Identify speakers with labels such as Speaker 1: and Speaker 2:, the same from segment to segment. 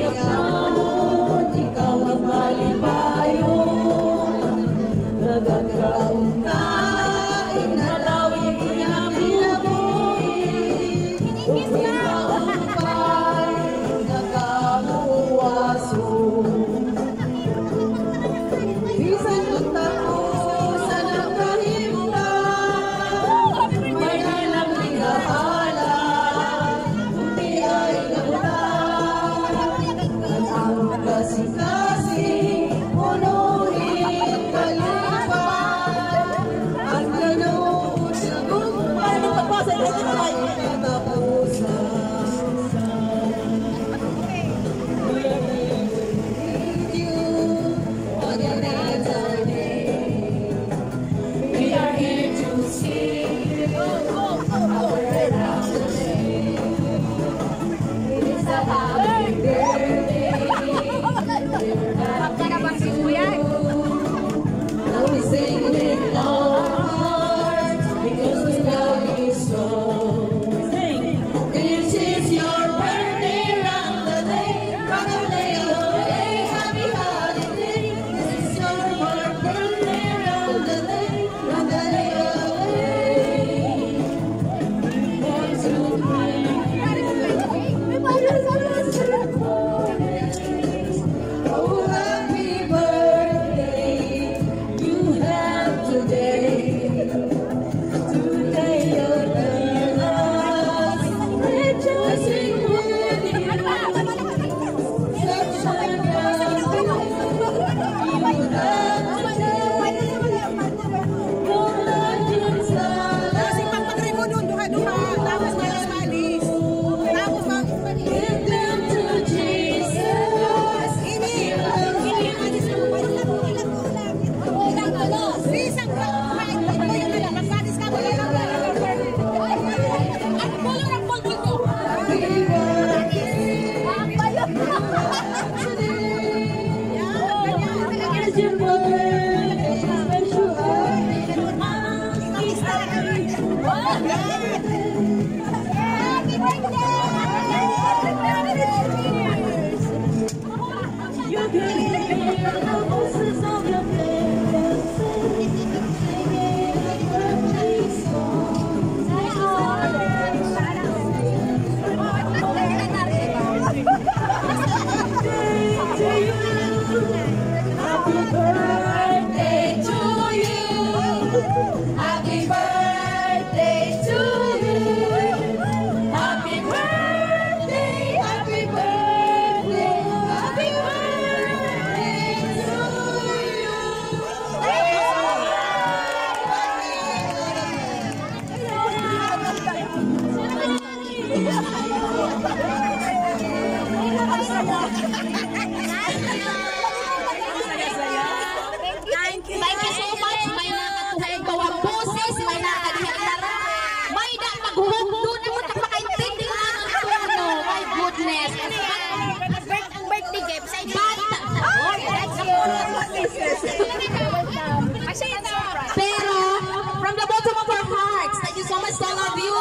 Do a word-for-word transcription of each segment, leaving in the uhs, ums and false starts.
Speaker 1: Pero, from the bottom of our hearts, thank you so much to all of you.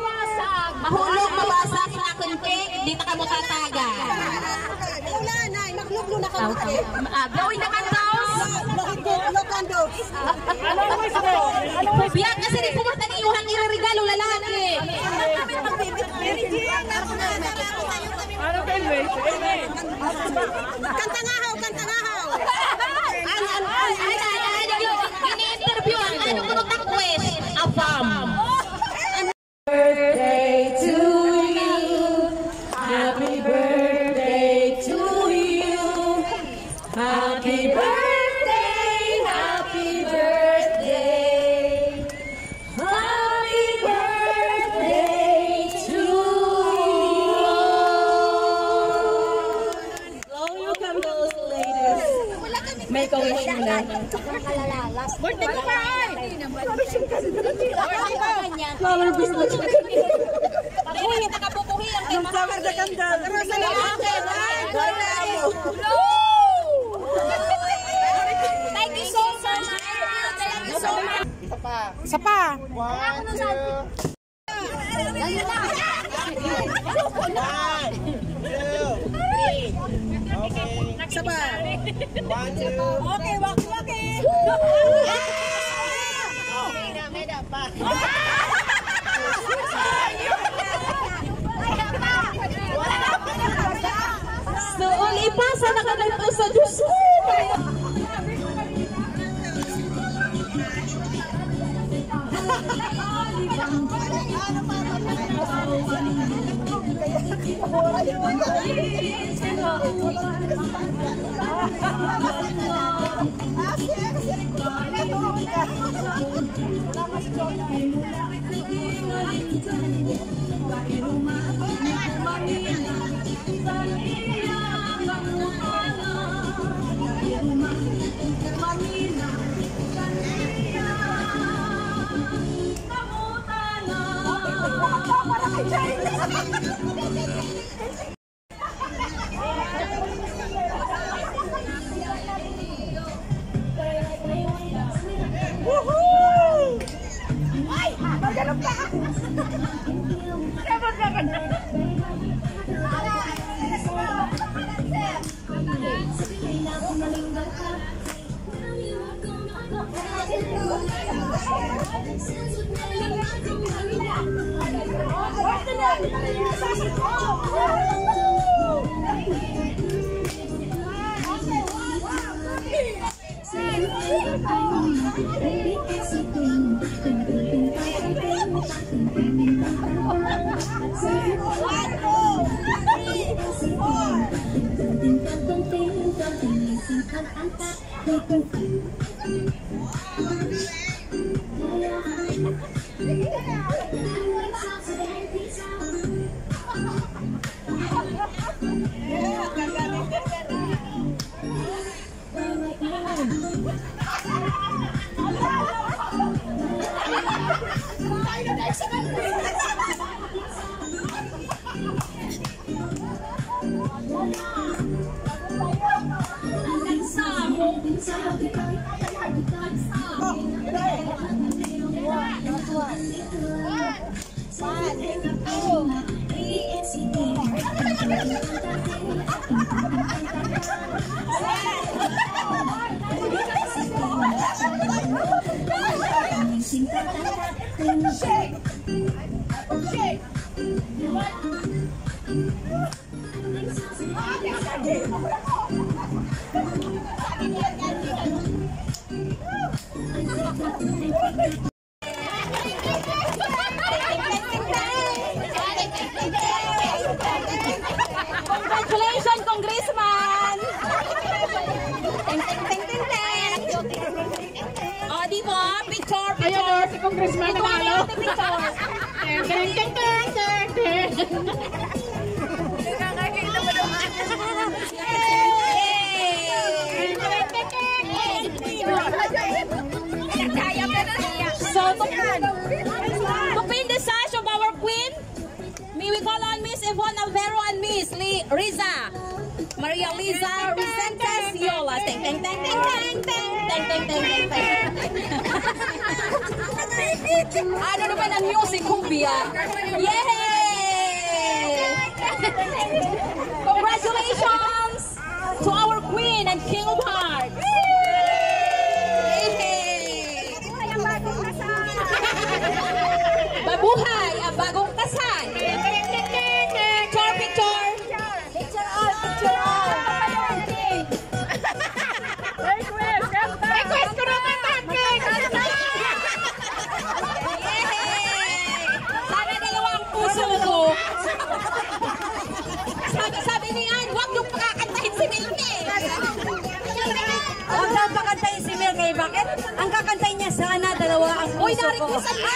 Speaker 1: Mahulog, mabasag, nakunti, di na ka mo tataga.
Speaker 2: Wala na, magluglo na ka mo.
Speaker 1: Gawin na kantaos.
Speaker 2: Lokando.
Speaker 1: Biyak kasi rin pumunta ni Yuhan nire-regalo lalaki.
Speaker 2: Kanta nga haw, kanta nga haw.
Speaker 1: Ini-interview ang ano ko ng takwes. Afam.
Speaker 3: Birthday to you. Happy birthday to you. Happy birthday, happy birthday. Happy birthday to you. Blow your candles, ladies. Make a wish muna.
Speaker 2: Birthday ko pa ay.
Speaker 3: Flower business.
Speaker 2: Pakuhin, nakapupuhi ang
Speaker 3: Yung flower the candle.
Speaker 2: Rosa na akin. Thank you so much. Thank you so much. Isa pa.
Speaker 4: One, two.
Speaker 2: One, two, three. Isa pa. One, two.
Speaker 3: Okay, waki-waki.
Speaker 2: Meda, meda pa.
Speaker 1: So, uli pa, sana ka nagto sa Diyos ko. Congratulations, Congressman! Ting, ting, ting, ting, ting. O, di ba? Picture, picture.
Speaker 3: Ayun o, si Congressman
Speaker 1: Ito
Speaker 3: nanalo.
Speaker 1: ang picture.
Speaker 3: Teng, teng, teng, teng, teng, teng.
Speaker 1: So, to, to pin the sash of our queen, may we call on Miss Yvonne Alvero and Miss Lee, Riza. Maria Liza Vicentes Yola. Teng, teng, teng, teng, teng, teng, teng, teng, teng, teng. Ano naman ang music, Kumbia? Yay! Congratulations to our queen and king of hearts. Mabuhay ang bagong kasal. Picture, picture. Picture all, picture all.
Speaker 3: Request ko naman natin.
Speaker 1: Yay! Sana dalawa ang puso ko. Sabi, sabi ni Ann, huwag yung pakakantahin si Milky.
Speaker 3: Huwag daw pakantayin si Mel kay bakit? Ang kakantayin niya sana dalawa ang
Speaker 1: Uy,
Speaker 3: puso ko.
Speaker 1: narinig sa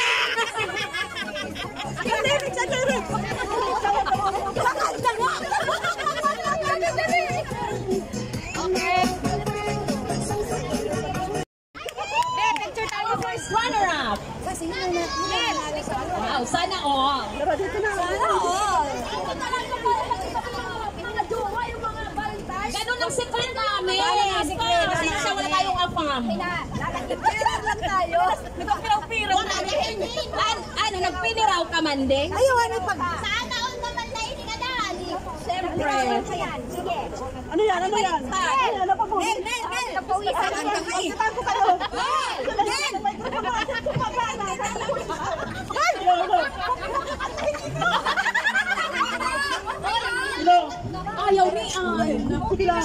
Speaker 1: runner-up. Wow, sana all.
Speaker 3: Sana all.
Speaker 1: Ganun ang sikret namin. Kasi siya wala tayong afam.
Speaker 3: Nagpiraw lang tayo. Nagpiraw-piraw.
Speaker 1: An ano, nagpiniraw ka man din?
Speaker 3: Ayaw, ano pag...
Speaker 2: Sana all naman na ini ka dali.
Speaker 3: press. Ano yan? Ano yan? Ano pa po?
Speaker 1: Nel, Nel, Nel. Napawisan ang kami.
Speaker 3: Saan ko kayo?
Speaker 1: Nel,
Speaker 3: Hello?
Speaker 1: ayaw ni An.
Speaker 3: Sige lang.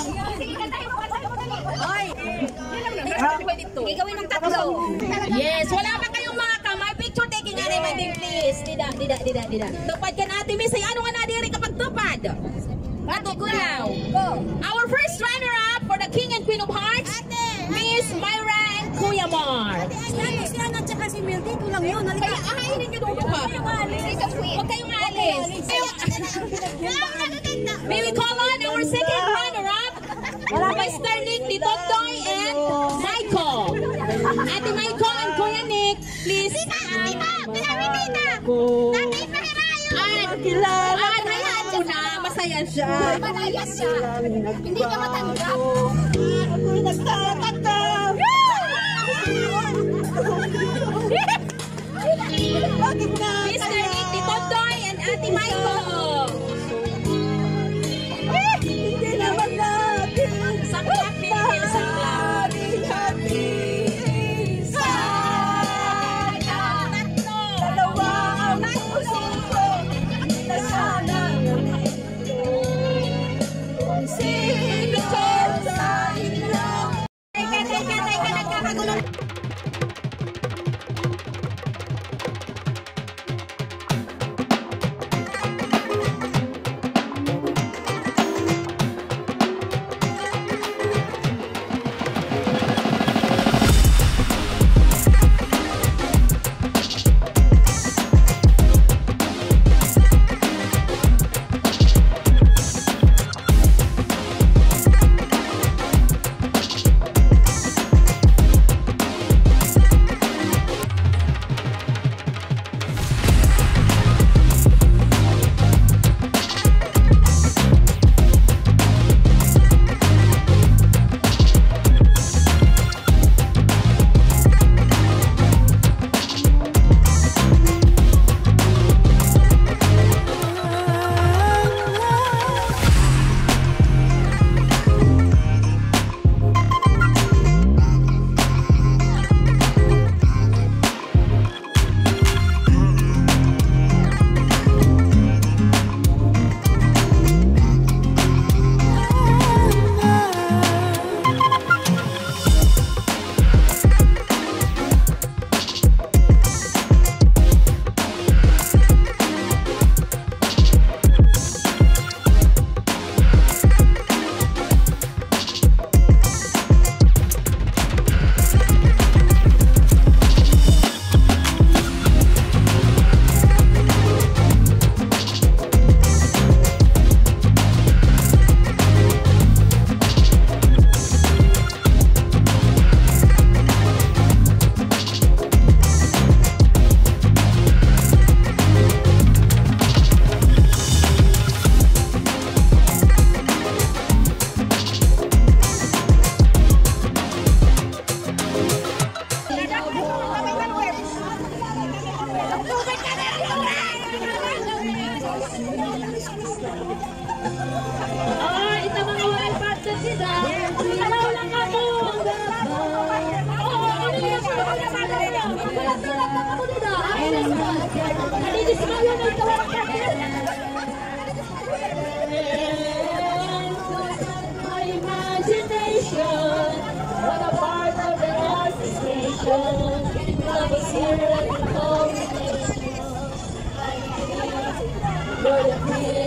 Speaker 1: Sige, gawin ng tatlo. Yes, wala pa kayong mga kamay. Picture taking nga naman din, please. Dida, dida, dida, dida. Tupad ka natin, miss. Ay, ano nga na diri kapag tupad? Matugulaw. Our first runner-up for the King and Queen of Hearts, Miss Myra and Kuya Mar.
Speaker 2: Si Ana at si Milty, ito lang yun.
Speaker 1: Kaya ahayin ninyo doon ka. Huwag kayong alis. May we call on our second runner-up, Mister Nick, Titotoy, and Michael. Ate Michael and Kuya Nick, please.
Speaker 2: Tita! Tita! Pinami tita! Tatay pa rin tayo!
Speaker 3: Kilala
Speaker 1: At hayaan mo na, masaya siya.
Speaker 2: Malaya siya! Hindi ka matanggap!
Speaker 3: Ako'y nagtatanggap! Bakit na?
Speaker 1: Mister Nick, Titotoy, and Ate Michael.
Speaker 3: Hindi naman natin
Speaker 1: Saklap, Philippine, saklap.
Speaker 3: Dalawa ang puso ko na sana kung sino sa inyo.
Speaker 1: Teka, teka, teka, nagkakagulo.
Speaker 3: Ay, ito mga walang partner sila. Ano lang ako? Oo, ano yung walang partner nila? Walang tulad lang ako nila. Nalilis mo yun ang walang partner. My imagination, what a part of the association. Love is here and the combination. You're the